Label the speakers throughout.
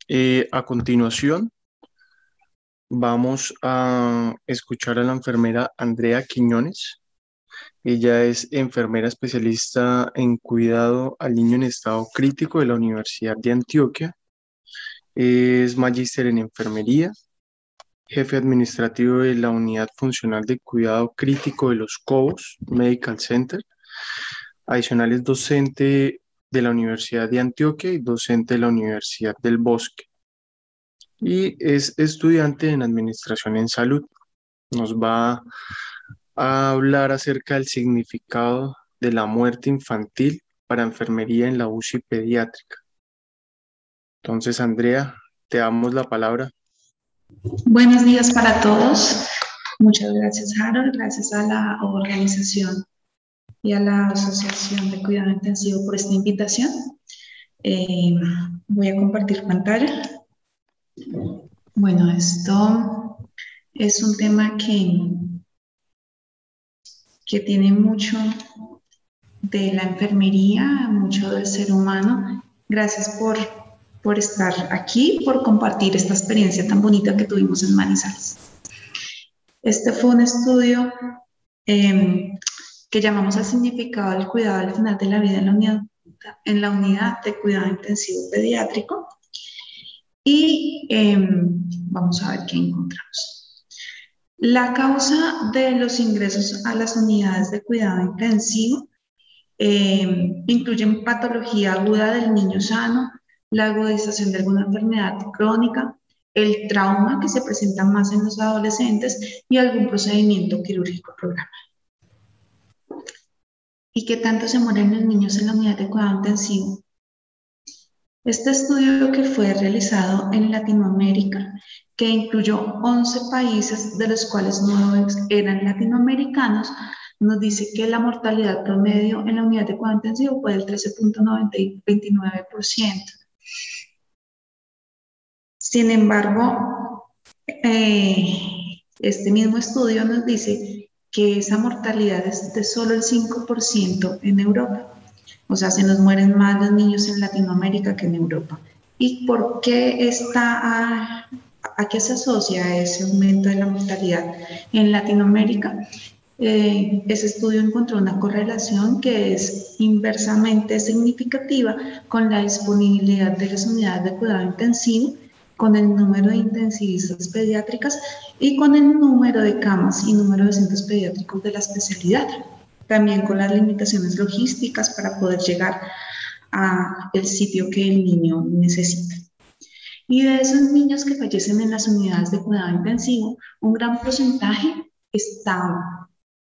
Speaker 1: A continuación, vamos a escuchar a la enfermera Andrea Quiñones. Ella es enfermera especialista en cuidado al niño en estado crítico de la Universidad de Antioquia. Es magíster en enfermería, jefe administrativo de la Unidad Funcional de Cuidado Crítico de Los Cobos Medical Center. Adicional es docente de la Universidad de Antioquia y docente de la Universidad del Bosque. Y es estudiante en Administración en Salud. Nos va a hablar acerca del significado de la muerte infantil para enfermería en la UCI pediátrica. Entonces, Andrea, te damos la palabra.
Speaker 2: Buenos días para todos. Muchas gracias, Harold. Gracias a la organización y a la Asociación de Cuidado Intensivo por esta invitación. Voy a compartir pantalla. Bueno, esto es un tema que tiene mucho de la enfermería, mucho del ser humano. Gracias por estar aquí, por compartir esta experiencia tan bonita que tuvimos en Manizales. Este fue un estudio que llamamos el significado del cuidado al final de la vida en la unidad de cuidado intensivo pediátrico. Y vamos a ver qué encontramos. La causa de los ingresos a las unidades de cuidado intensivo incluyen patología aguda del niño sano, la agudización de alguna enfermedad crónica, el trauma que se presenta más en los adolescentes y algún procedimiento quirúrgico programado. ¿Y qué tanto se mueren los niños en la unidad de cuidado intensivo? Este estudio que fue realizado en Latinoamérica, que incluyó 11 países, de los cuales 9 eran latinoamericanos, nos dice que la mortalidad promedio en la unidad de cuidado intensivo fue del 13.29%. Sin embargo, este mismo estudio nos dice que esa mortalidad es de solo el 5% en Europa. O sea, se nos mueren más los niños en Latinoamérica que en Europa. ¿Y por qué a qué se asocia ese aumento de la mortalidad en Latinoamérica? Ese estudio encontró una correlación que es inversamente significativa con la disponibilidad de las unidades de cuidado intensivo, con el número de intensivistas pediátricas y con el número de camas y número de centros pediátricos de la especialidad. También con las limitaciones logísticas para poder llegar al sitio que el niño necesita. Y de esos niños que fallecen en las unidades de cuidado intensivo, un gran porcentaje está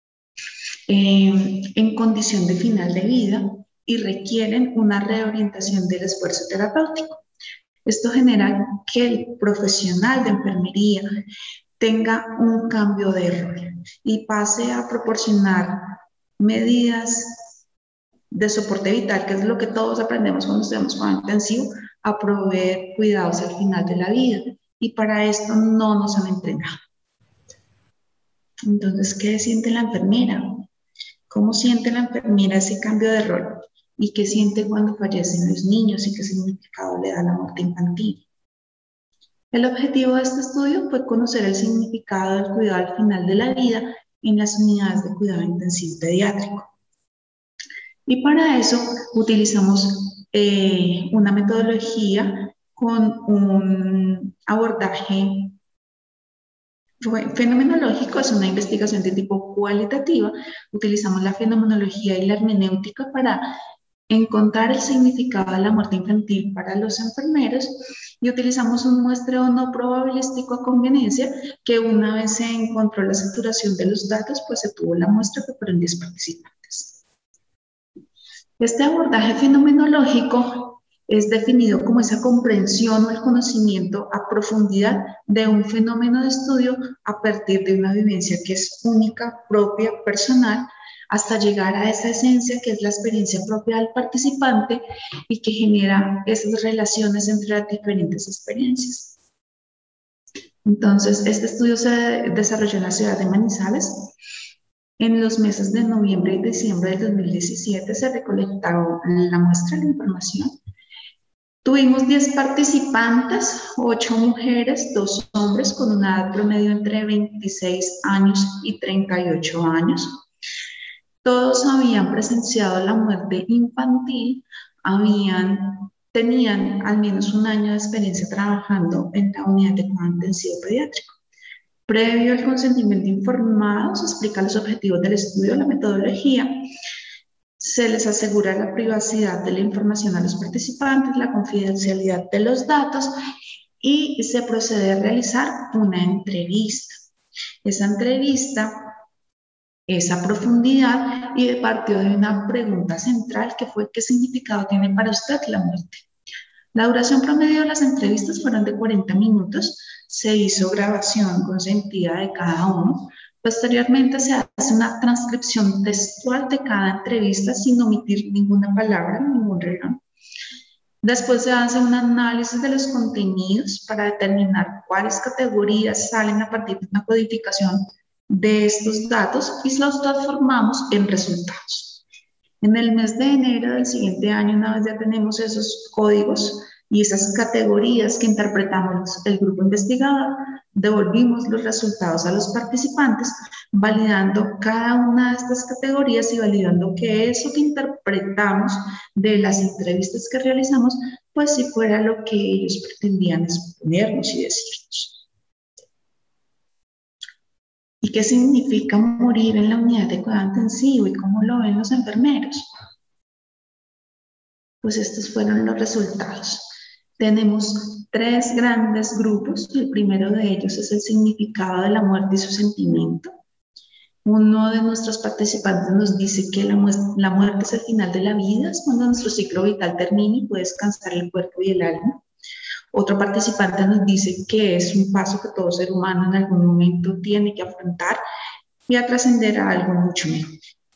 Speaker 2: en condición de final de vida y requieren una reorientación del esfuerzo terapéutico. Esto genera que el profesional de enfermería tenga un cambio de rol y pase a proporcionar medidas de soporte vital, que es lo que todos aprendemos cuando estudiamos cuidado intensivo, a proveer cuidados al final de la vida. Y para esto no nos han entrenado. Entonces, ¿qué siente la enfermera? ¿Cómo siente la enfermera ese cambio de rol? ¿Y qué siente cuando fallecen los niños y qué significado le da la muerte infantil? El objetivo de este estudio fue conocer el significado del cuidado al final de la vida en las unidades de cuidado intensivo pediátrico. Y para eso utilizamos una metodología con un abordaje fenomenológico. Es una investigación de tipo cualitativa. Utilizamos la fenomenología y la hermenéutica para encontrar el significado de la muerte infantil para los enfermeros, y utilizamos un muestreo no probabilístico a conveniencia, que una vez se encontró la saturación de los datos, pues se tuvo la muestra, pero fueron 10 participantes. Este abordaje fenomenológico es definido como esa comprensión o el conocimiento a profundidad de un fenómeno de estudio a partir de una vivencia que es única, propia, personal, hasta llegar a esa esencia que es la experiencia propia del participante y que genera esas relaciones entre las diferentes experiencias. Entonces, este estudio se desarrolló en la ciudad de Manizales. En los meses de noviembre y diciembre del 2017 se recolectaron la muestra de información Tuvimos 10 participantes, 8 mujeres, 2 hombres con una edad promedio entre 26 años y 38 años. Todos habían presenciado la muerte infantil, tenían al menos un año de experiencia trabajando en la unidad de cuidado intensivo pediátrico. Previo al consentimiento informado, se explica los objetivos del estudio, la metodología, se les asegura la privacidad de la información a los participantes, la confidencialidad de los datos y se procede a realizar una entrevista. Esa entrevista es a profundidad y partió de una pregunta central que fue: ¿qué significado tiene para usted la muerte? La duración promedio de las entrevistas fueron de 40 minutos, se hizo grabación consentida de cada uno. Posteriormente se hace una transcripción textual de cada entrevista sin omitir ninguna palabra, ningún renglón. Después se hace un análisis de los contenidos para determinar cuáles categorías salen a partir de una codificación de estos datos y los transformamos en resultados. En el mes de enero del siguiente año, una vez ya tenemos esos códigos y esas categorías que interpretamos el grupo investigador, devolvimos los resultados a los participantes, validando cada una de estas categorías y validando que eso que interpretamos de las entrevistas que realizamos, pues si fuera lo que ellos pretendían exponernos y decirnos. ¿Y qué significa morir en la unidad de cuidado intensivo y cómo lo ven los enfermeros? Pues estos fueron los resultados. Tenemos 3 grandes grupos. El primero de ellos es el significado de la muerte y su sentimiento. Uno de nuestros participantes nos dice que la muerte es el final de la vida, es cuando nuestro ciclo vital termina y puede descansar el cuerpo y el alma. Otro participante nos dice que es un paso que todo ser humano en algún momento tiene que afrontar y a trascender a algo mucho mejor.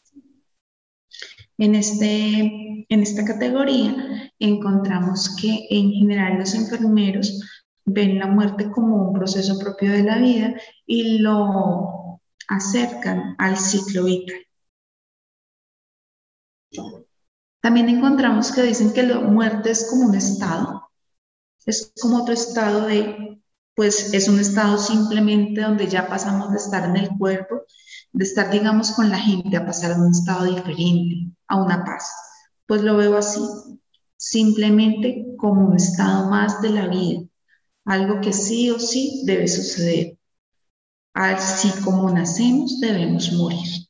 Speaker 2: En esta categoría encontramos que en general los enfermeros ven la muerte como un proceso propio de la vida y lo acercan al ciclo vital. También encontramos que dicen que la muerte es como un estado, es como otro estado pues es un estado simplemente donde ya pasamos de estar en el cuerpo, de estar, digamos, con la gente, a pasar a un estado diferente, a una paz. Pues lo veo así, simplemente como un estado más de la vida, algo que sí o sí debe suceder. Así como nacemos, debemos morir.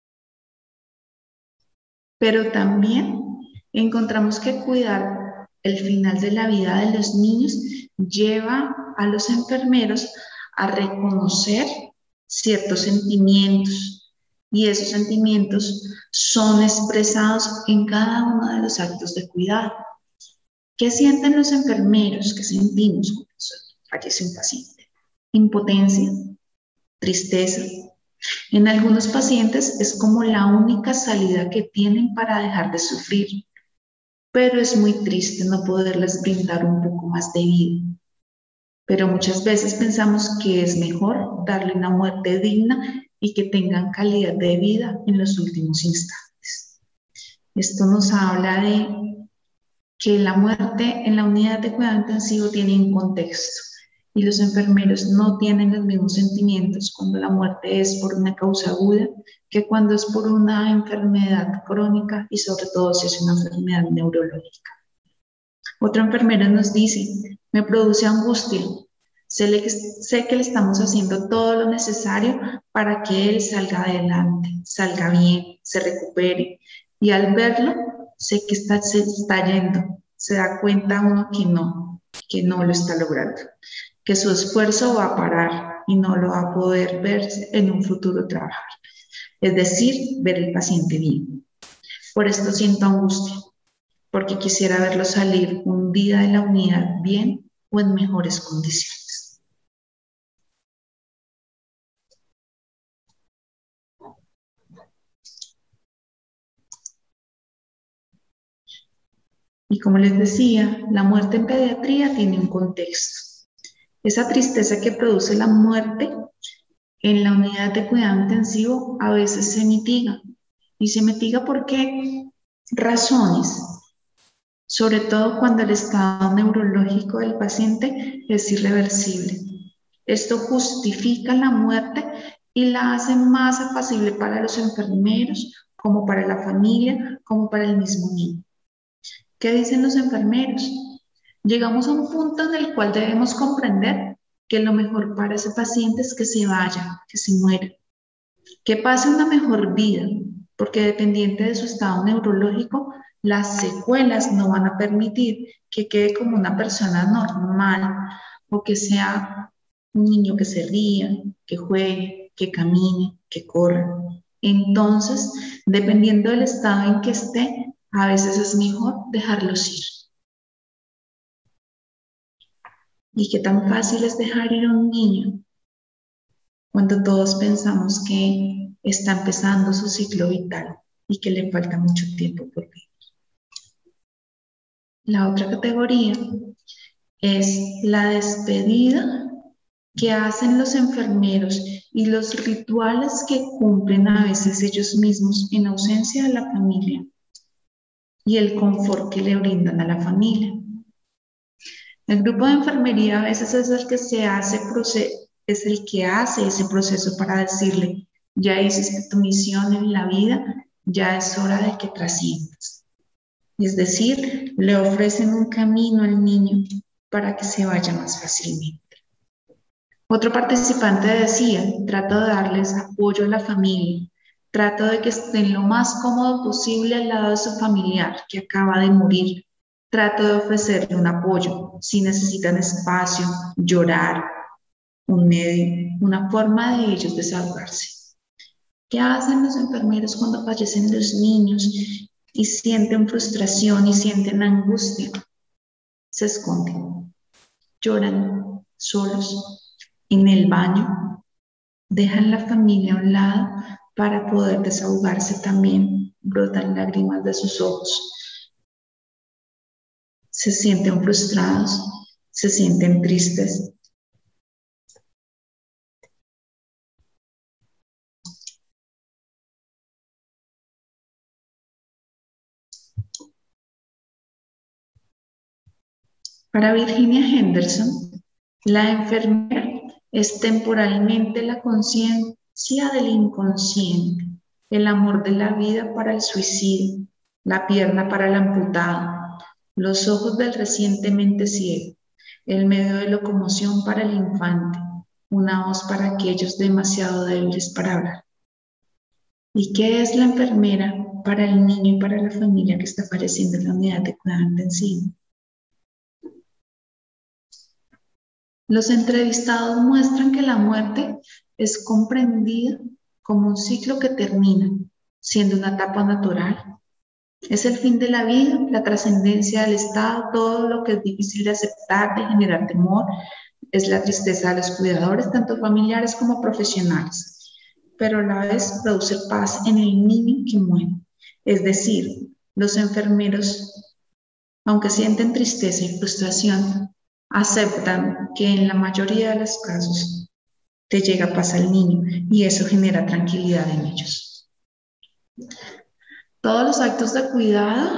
Speaker 2: Pero también encontramos que cuidar el final de la vida de los niños lleva a los enfermeros a reconocer ciertos sentimientos y esos sentimientos son expresados en cada uno de los actos de cuidado. ¿Qué sienten los enfermeros? ¿Qué sentimos cuando fallece un paciente? Impotencia, tristeza. En algunos pacientes es como la única salida que tienen para dejar de sufrir, pero es muy triste no poderles brindar un poco más de vida. Pero muchas veces pensamos que es mejor darle una muerte digna y que tengan calidad de vida en los últimos instantes. Esto nos habla de que la muerte en la unidad de cuidado intensivo tiene un contexto y los enfermeros no tienen los mismos sentimientos cuando la muerte es por una causa aguda que cuando es por una enfermedad crónica y sobre todo si es una enfermedad neurológica. Otro enfermero nos dice: me produce angustia, sé que le estamos haciendo todo lo necesario para que él salga adelante, salga bien, se recupere, y al verlo sé que se está yendo, se da cuenta uno que no lo está logrando, que su esfuerzo va a parar y no lo va a poder ver en un futuro trabajar. Es decir, ver el paciente bien. Por esto siento angustia, porque quisiera verlo salir un día de la unidad bien o en mejores condiciones. Y como les decía, la muerte en pediatría tiene un contexto. Esa tristeza que produce la muerte en la unidad de cuidado intensivo a veces se mitiga. ¿Y se mitiga por qué razones? sobre todo cuando el estado neurológico del paciente es irreversible. Esto justifica la muerte y la hace más apacible para los enfermeros, como para la familia, como para el mismo niño. ¿Qué dicen los enfermeros? Llegamos a un punto en el cual debemos comprender que lo mejor para ese paciente es que se vaya, que se muera, que pase una mejor vida, porque dependiente de su estado neurológico, las secuelas no van a permitir que quede como una persona normal o que sea un niño que se ría, que juegue, que camine, que corra. Entonces, dependiendo del estado en que esté, a veces es mejor dejarlos ir. ¿Y qué tan fácil es dejar ir a un niño cuando todos pensamos que está empezando su ciclo vital y que le falta mucho tiempo por vivir? La otra categoría es la despedida que hacen los enfermeros y los rituales que cumplen a veces ellos mismos en ausencia de la familia y el confort que le brindan a la familia. El grupo de enfermería a veces es el que hace ese proceso para decirle: ya hiciste tu misión en la vida, ya es hora de que trasciendas. Es decir, le ofrecen un camino al niño para que se vaya más fácilmente. Otro participante decía: trato de darles apoyo a la familia, trato de que estén lo más cómodo posible al lado de su familiar que acaba de morir. Trato de ofrecerle un apoyo, si necesitan espacio, llorar, un medio, una forma de ellos desahogarse. ¿Qué hacen los enfermeros cuando fallecen los niños y sienten frustración y sienten angustia? Se esconden, lloran solos, en el baño, dejan la familia a un lado para poder desahogarse también, brotan lágrimas de sus ojos. Se sienten frustrados, se sienten tristes. Para Virginia Henderson, la enfermera es temporalmente la conciencia del inconsciente, el amor de la vida para el suicidio, la pierna para el amputado, los ojos del recientemente ciego, el medio de locomoción para el infante, una voz para aquellos demasiado débiles para hablar. ¿Y qué es la enfermera para el niño y para la familia que está falleciendo en la unidad de cuidado intensivo? Los entrevistados muestran que la muerte es comprendida como un ciclo que termina, siendo una etapa natural. Es el fin de la vida, la trascendencia del estado, todo lo que es difícil de aceptar, de generar temor, es la tristeza de los cuidadores, tanto familiares como profesionales, pero a la vez produce paz en el niño que muere. Es decir, los enfermeros, aunque sienten tristeza y frustración, aceptan que en la mayoría de los casos te llega paz al niño y eso genera tranquilidad en ellos. Todos los actos de cuidado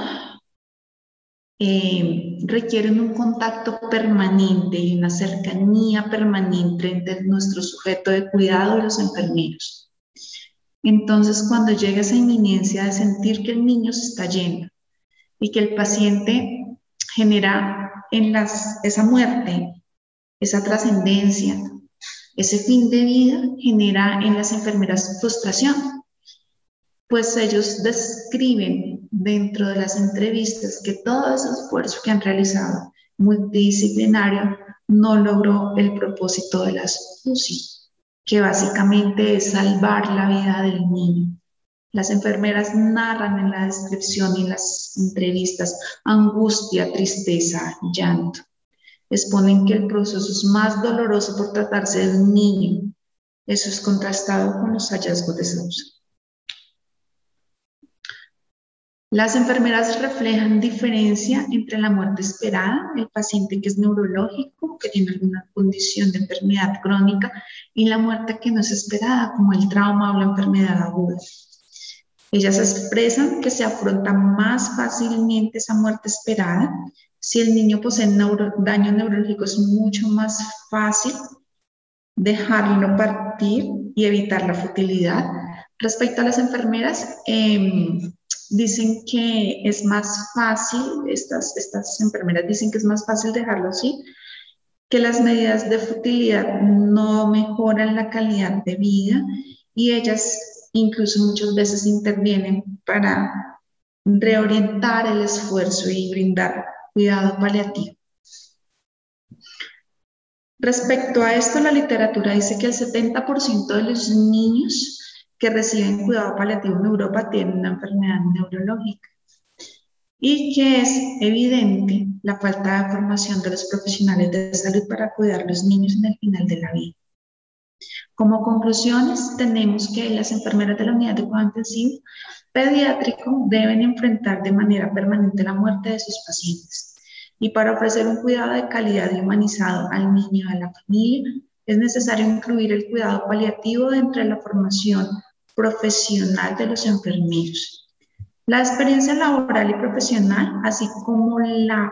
Speaker 2: requieren un contacto permanente y una cercanía permanente entre nuestro sujeto de cuidado y los enfermeros. Entonces, cuando llega esa inminencia de sentir que el niño se está yendo y que el paciente genera en esa muerte, esa trascendencia, ese fin de vida, genera en las enfermeras frustración. Pues ellos describen dentro de las entrevistas que todo ese esfuerzo que han realizado multidisciplinario no logró el propósito de las UCI, que básicamente es salvar la vida del niño. Las enfermeras narran en la descripción y en las entrevistas angustia, tristeza, llanto. Exponen que el proceso es más doloroso por tratarse de un niño. Eso es contrastado con los hallazgos de Sousa. Las enfermeras reflejan diferencia entre la muerte esperada, el paciente que es neurológico, que tiene alguna condición de enfermedad crónica, y la muerte que no es esperada, como el trauma o la enfermedad aguda. Ellas expresan que se afronta más fácilmente esa muerte esperada. Si el niño posee daño neurológico, es mucho más fácil dejarlo partir y evitar la futilidad. Respecto a las enfermeras, dicen que es más fácil, estas enfermeras dicen que es más fácil dejarlo así, que las medidas de futilidad no mejoran la calidad de vida y ellas incluso muchas veces intervienen para reorientar el esfuerzo y brindar cuidado paliativo. Respecto a esto, la literatura dice que el 70% de los niños que reciben cuidado paliativo en Europa tienen una enfermedad neurológica y que es evidente la falta de formación de los profesionales de salud para cuidar a los niños en el final de la vida. Como conclusiones, tenemos que las enfermeras de la unidad de cuidado intensivo pediátrico deben enfrentar de manera permanente la muerte de sus pacientes. Y para ofrecer un cuidado de calidad y humanizado al niño y a la familia, es necesario incluir el cuidado paliativo dentro de la formación profesional de los enfermeros. La experiencia laboral y profesional, así como la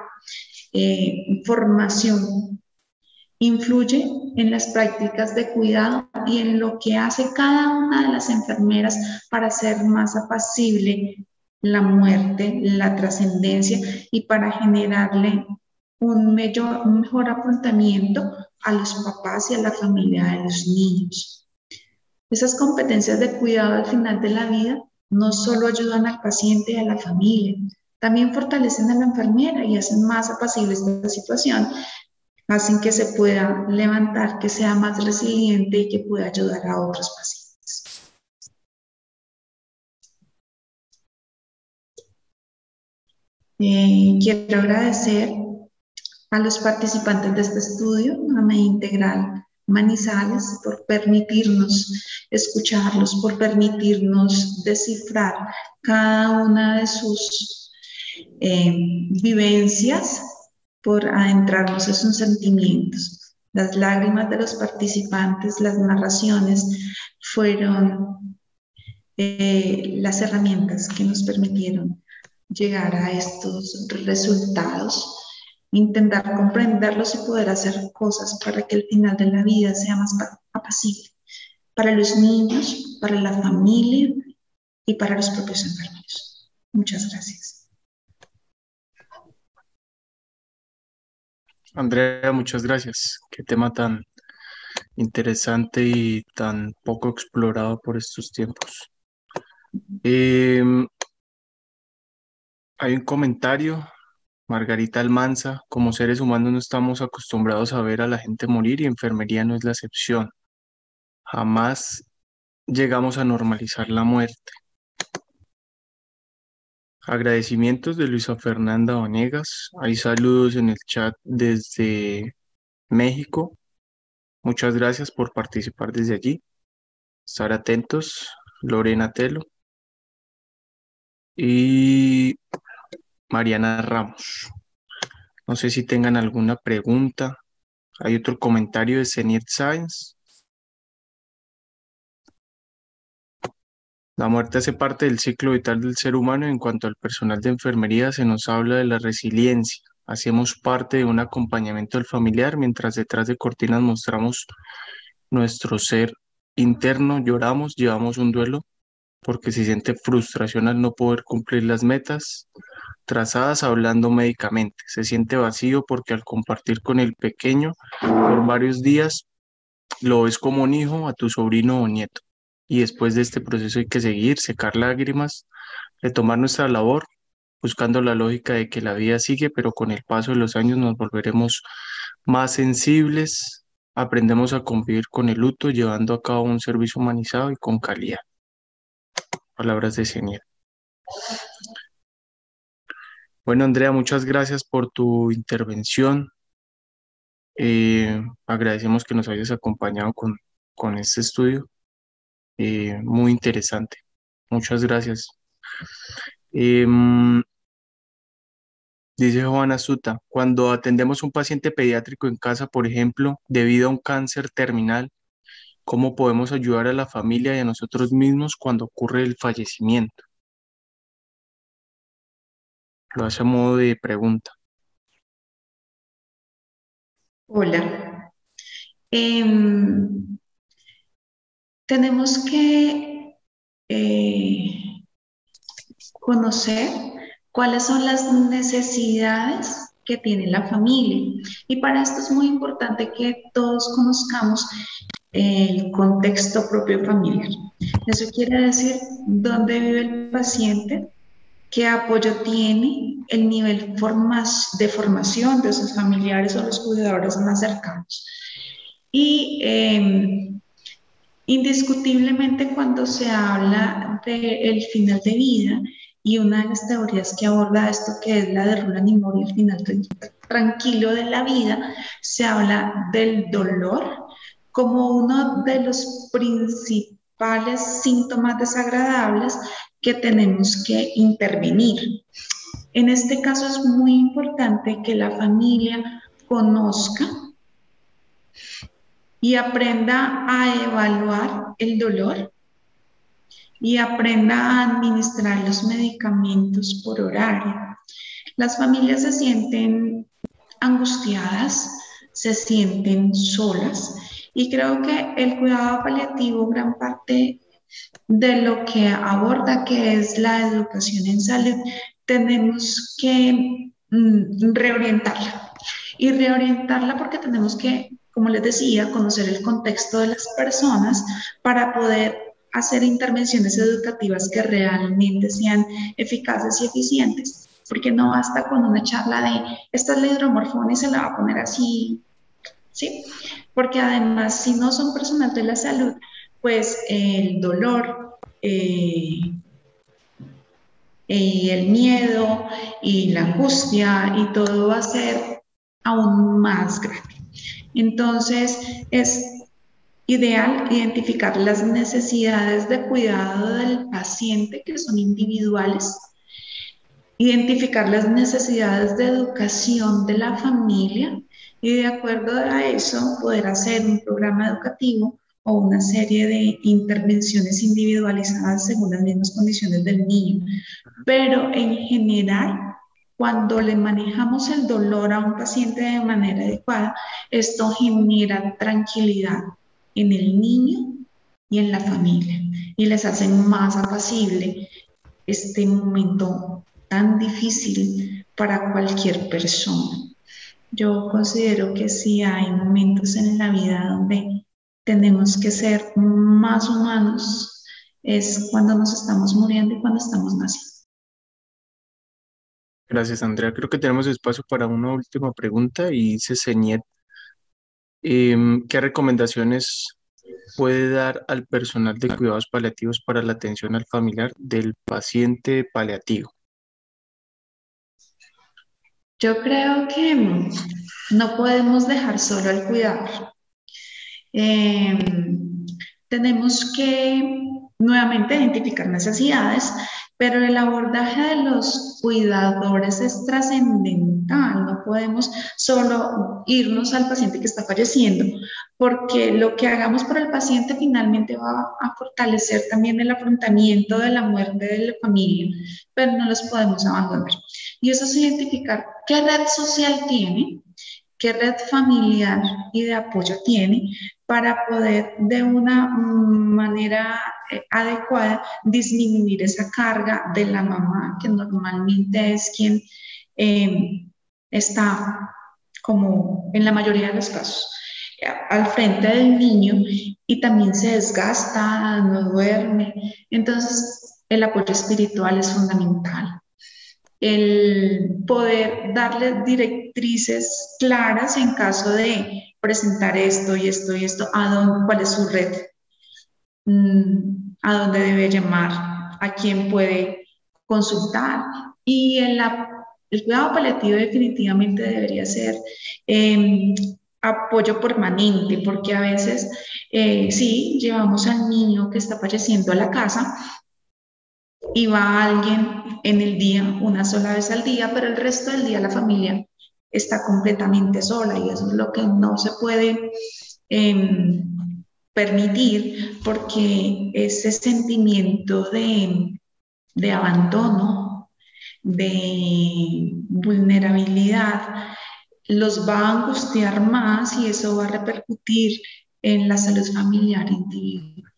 Speaker 2: formación, influye en las prácticas de cuidado y en lo que hace cada una de las enfermeras para hacer más apacible la muerte, la trascendencia y para generarle un mejor afrontamiento a los papás y a la familia de los niños. Esas competencias de cuidado al final de la vida no solo ayudan al paciente y a la familia, también fortalecen a la enfermera y hacen más apacible esta situación, hacen que se pueda levantar, que sea más resiliente y que pueda ayudar a otros pacientes. Quiero agradecer a los participantes de este estudio, a Media Integral Manizales, por permitirnos escucharlos, por permitirnos descifrar cada una de sus vivencias, por adentrarnos en sus sentimientos. Las lágrimas de los participantes, las narraciones, fueron las herramientas que nos permitieron llegar a estos resultados, intentar comprenderlos y poder hacer cosas para que el final de la vida sea más apacible para los niños, para la familia y para los propios enfermeros. Muchas gracias.
Speaker 1: Andrea, muchas gracias. Qué tema tan interesante y tan poco explorado por estos tiempos. Hay un comentario, Margarita Almanza: como seres humanos no estamos acostumbrados a ver a la gente morir y enfermería no es la excepción. Jamás llegamos a normalizar la muerte. Agradecimientos de Luisa Fernanda Vanegas. Hay saludos en el chat desde México. Muchas gracias por participar desde allí. Estar atentos. Lorena Telo y Mariana Ramos. No sé si tengan alguna pregunta. Hay otro comentario de Senior Science. La muerte hace parte del ciclo vital del ser humano. En cuanto al personal de enfermería, se nos habla de la resiliencia. Hacemos parte de un acompañamiento del familiar, mientras detrás de cortinas mostramos nuestro ser interno, lloramos, llevamos un duelo, porque se siente frustración al no poder cumplir las metas trazadas hablando médicamente. Se siente vacío porque al compartir con el pequeño por varios días, lo ves como un hijo a tu sobrino o nieto. Y después de este proceso hay que seguir, secar lágrimas, retomar nuestra labor, buscando la lógica de que la vida sigue, pero con el paso de los años nos volveremos más sensibles, aprendemos a convivir con el luto, llevando a cabo un servicio humanizado y con calidad. Palabras de Senior. Bueno, Andrea, muchas gracias por tu intervención. Agradecemos que nos hayas acompañado con este estudio. Muy interesante. Muchas gracias. Em, Dice Juana Suta: cuando atendemos un paciente pediátrico en casa, por ejemplo, debido a un cáncer terminal, ¿cómo podemos ayudar a la familia y a nosotros mismos cuando ocurre el fallecimiento? lo hace a modo de pregunta.
Speaker 2: Hola. Em, Tenemos que conocer cuáles son las necesidades que tiene la familia. Y para esto es muy importante que todos conozcamos el contexto propio familiar. Eso quiere decir dónde vive el paciente, qué apoyo tiene, el nivel de formación de sus familiares o los cuidadores más cercanos. Y indiscutiblemente cuando se habla del final de vida y una de las teorías que aborda esto, que es la de Roland y Moore, el final tranquilo de la vida, se habla del dolor como uno de los principales síntomas desagradables que tenemos que intervenir. En este caso es muy importante que la familia conozca y aprenda a evaluar el dolor y aprenda a administrar los medicamentos por horario. Las familias se sienten angustiadas, se sienten solas y creo que el cuidado paliativo, gran parte de lo que aborda, que es la educación en salud, tenemos que reorientarla. Y reorientarla porque tenemos que, como les decía, conocer el contexto de las personas para poder hacer intervenciones educativas que realmente sean eficaces y eficientes. Porque no basta con una charla de, esta es la hidromorfona y se la va a poner así, ¿sí? Porque además, si no son personal de la salud, pues el dolor y el miedo y la angustia y todo va a ser aún más grande. Entonces, es ideal identificar las necesidades de cuidado del paciente, que son individuales, identificar las necesidades de educación de la familia y de acuerdo a eso poder hacer un programa educativo o una serie de intervenciones individualizadas según las mismas condiciones del niño. Pero en general, cuando le manejamos el dolor a un paciente de manera adecuada, esto genera tranquilidad en el niño y en la familia y les hace más apacible este momento tan difícil para cualquier persona. Yo considero que sí hay momentos en la vida donde tenemos que ser más humanos, es cuando nos estamos muriendo y cuando estamos naciendo.
Speaker 1: Gracias, Andrea. Creo que tenemos espacio para una última pregunta y dice Señet, ¿qué recomendaciones puede dar al personal de cuidados paliativos para la atención al familiar del paciente paliativo?
Speaker 2: Yo creo que no podemos dejar solo al cuidador. Eh, Tenemos que nuevamente identificar necesidades, pero el abordaje de los cuidadores es trascendental. No podemos solo irnos al paciente que está falleciendo, porque lo que hagamos por el paciente finalmente va a fortalecer también el afrontamiento de la muerte de la familia, pero no los podemos abandonar. Y eso es identificar qué red social tiene, qué red familiar y de apoyo tiene para poder de una manera adecuada disminuir esa carga de la mamá, que normalmente es quien está como en la mayoría de los casos al frente del niño y también se desgasta, no duerme. Entonces, el apoyo espiritual es fundamental, el poder darle directrices claras en caso de presentar esto y esto y esto, cuál es su red, a dónde debe llamar, a quién puede consultar. Y el cuidado paliativo definitivamente debería ser apoyo permanente, porque a veces sí, llevamos al niño que está falleciendo a la casa, y va alguien en el día, una sola vez al día, pero el resto del día la familia está completamente sola y eso es lo que no se puede permitir porque ese sentimiento de abandono de vulnerabilidad, los va a angustiar más y eso va a repercutir en la salud familiar individual.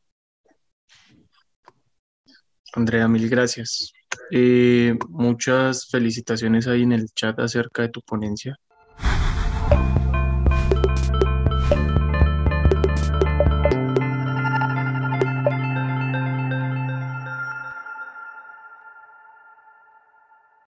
Speaker 1: Andrea, mil gracias. Muchas felicitaciones ahí en el chat acerca de tu ponencia.